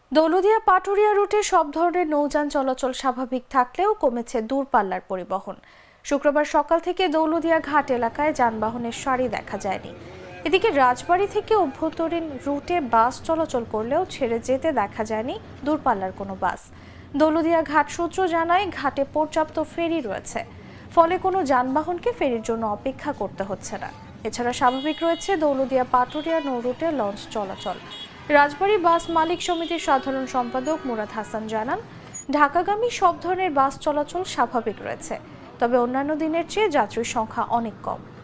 দৌলতদিয়া পাটুরিয়া রুটে সব ধরনের নৌযান চলাচল স্বাভাবিক থাকলেও কমেছে দূরপাল্লার পরিবহন। শুক্রবার সকাল থেকে দৌলতদিয়া ঘাট এলাকায় যানবাহনের সারি দেখা যায়নি। এদিকে রাজবাড়ী থেকে অভ্যন্তরীণ রুটে বাস চলাচল করলেও ছেড়ে যেতে দেখা যায়নি দূরপাল্লার কোনো বাস। দৌলতদিয়া ঘাট সূত্র জানায় ঘাটে পর্যাপ্ত ফেরি রয়েছে, ফলে কোনো যানবাহনকে ফেরির জন্য অপেক্ষা করতে হচ্ছে না। এছাড়া স্বাভাবিক রয়েছে দৌলতদিয়া পাটুরিয়া নৌ রুটে লঞ্চ চলাচল। রাজবাড়ী বাস মালিক সমিতির সাধারণ সম্পাদক মুরাদ হাসান জানান, ঢাকাগামী সব ধরনের বাস চলাচল স্বাভাবিক রয়েছে, তবে অন্যান্য দিনের চেয়ে যাত্রীর সংখ্যা অনেক কম।